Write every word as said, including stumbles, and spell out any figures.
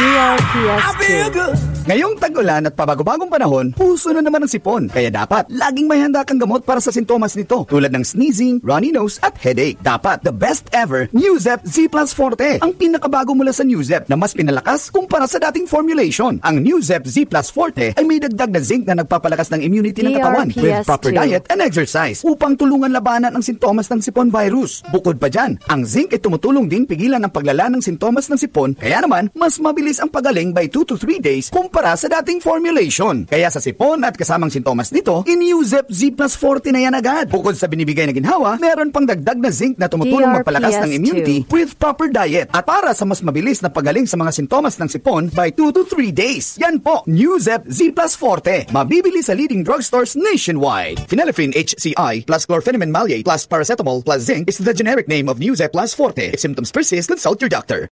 D R P S two. Ngayong tag-ulan at pabago-bagong panahon, puso na naman ang sipon. Kaya dapat, laging may handa kang gamot para sa sintomas nito. Tulad ng sneezing, runny nose, at headache. Dapat, the best ever, Newzep Z Plus Forte. Ang pinakabago mula sa Newzep na mas pinalakas kumpara sa dating formulation. Ang Newzep Z Plus Forte ay may dagdag na zinc na nagpapalakas ng immunity ng katawan with proper diet and exercise upang tulungan labanan ang sintomas ng sipon virus. Bukod pa dyan, ang zinc ay tumutulong din pigilan ang paglala ng sintomas ng sipon. Kaya naman, mas mabilis ang pagaling by two to three days kumpara sa dating formulation. Kaya sa sipon at kasamang sintomas nito, in-Newzep Z Plus Forte na yan agad. Bukod sa binibigay na ginhawa, meron pang dagdag na zinc na tumutulong magpalakas ng immunity with proper diet at para sa mas mabilis na pagaling sa mga sintomas ng sipon by two to three days. Yan po, Newzep Z Plus Forte. Mabibili sa leading drugstores nationwide. Phenylephrine H C I plus chlorpheniramine maleate plus paracetamol plus zinc is the generic name of Newzep Plus Forte. If symptoms persist, consult your doctor.